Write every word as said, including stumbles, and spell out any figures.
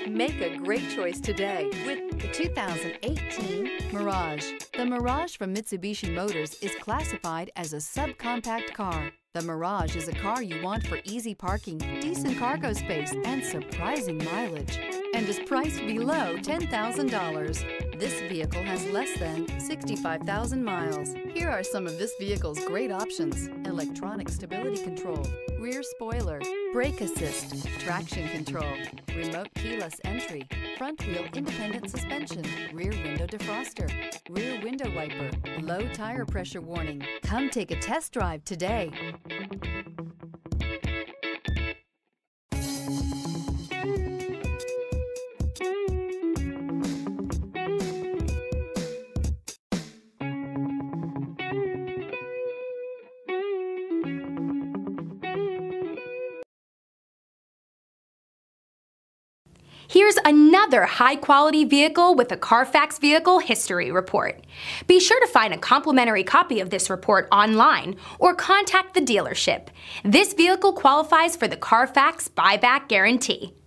Make a great choice today with the two thousand eighteen Mirage. The Mirage from Mitsubishi Motors is classified as a subcompact car. The Mirage is a car you want for easy parking, decent cargo space, and surprising mileage, and is priced below ten thousand dollars. This vehicle has less than sixty-five thousand miles. Here are some of this vehicle's great options: electronic stability control, rear spoiler, brake assist, traction control, remote keyless entry, front wheel independent suspension, rear window defroster, rear window wiper, low tire pressure warning. Come take a test drive today. Here's another high-quality vehicle with a Carfax Vehicle History Report. Be sure to find a complimentary copy of this report online or contact the dealership. This vehicle qualifies for the Carfax Buyback Guarantee.